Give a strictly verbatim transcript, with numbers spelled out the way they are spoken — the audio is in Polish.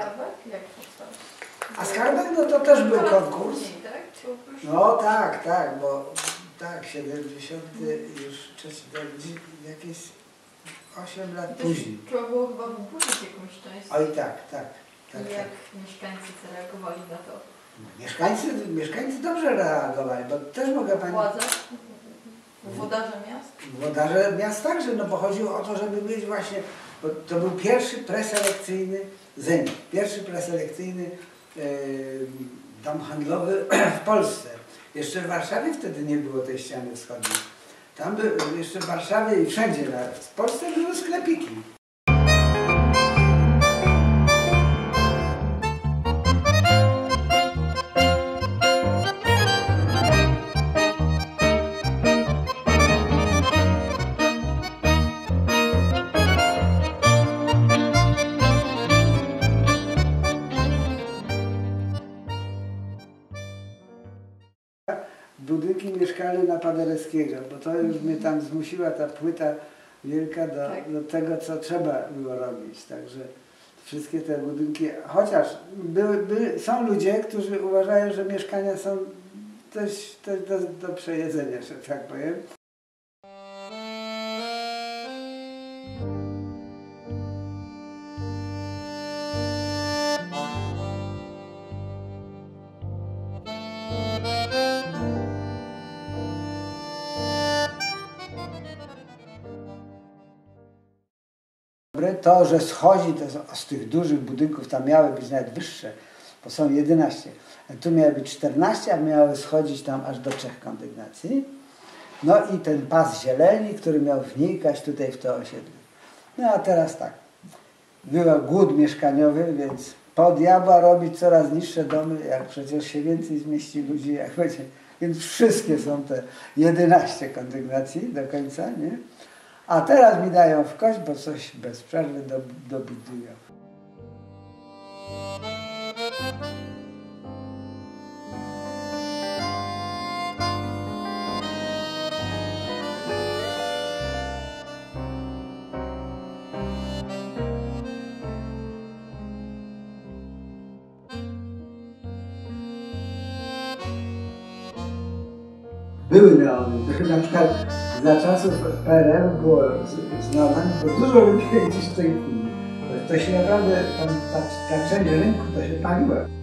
Skarbek? Jak powstał? A Skarbek no to też był konkurs. Później, tak? No tak, tak, bo tak, siedemdziesiąty już trzeci, jakieś osiem lat później. Trzeba było chyba wyburzyć jakąś część. Oj tak, tak. tak, I jak tak. mieszkańcy zareagowali na to? Mieszkańcy, mieszkańcy dobrze reagowali, bo też mogę Pani... Władze? Włodarze miast? Włodarze miast także, no bo chodziło o to, żeby mieć właśnie, bo to był pierwszy preselekcyjny Zenit, pierwszy preselekcyjny yy, dom handlowy w Polsce. Jeszcze w Warszawie wtedy nie było tej ściany wschodniej. Tam by, jeszcze w Warszawie i wszędzie w Polsce były sklepiki. Budynki mieszkalne na Paderewskiego, bo to już mnie tam zmusiła ta płyta wielka do, tak. do tego, co trzeba było robić. Także wszystkie te budynki, chociaż były, były, są ludzie, którzy uważają, że mieszkania są też, też do, do przejedzenia, że tak powiem. To, że schodzi to z tych dużych budynków, tam miały być nawet wyższe, bo są jedenaście. Tu miały być czternaście, a miały schodzić tam aż do trzech kondygnacji. No i ten pas zieleni, który miał wnikać tutaj w to osiedle. No a teraz tak, był głód mieszkaniowy, więc po diabła robić coraz niższe domy, jak przecież się więcej zmieści ludzi, jak będzie. Więc wszystkie są te jedenaście kondygnacji do końca, nie? A teraz mi dają w kość, bo coś bez przerwy dobudują. Były neony, na przykład za czasów P R L było z neonami, bo dużo lepiej niż w tej chwili. To się naprawdę, tam, ta, ta część rynku to się paliła.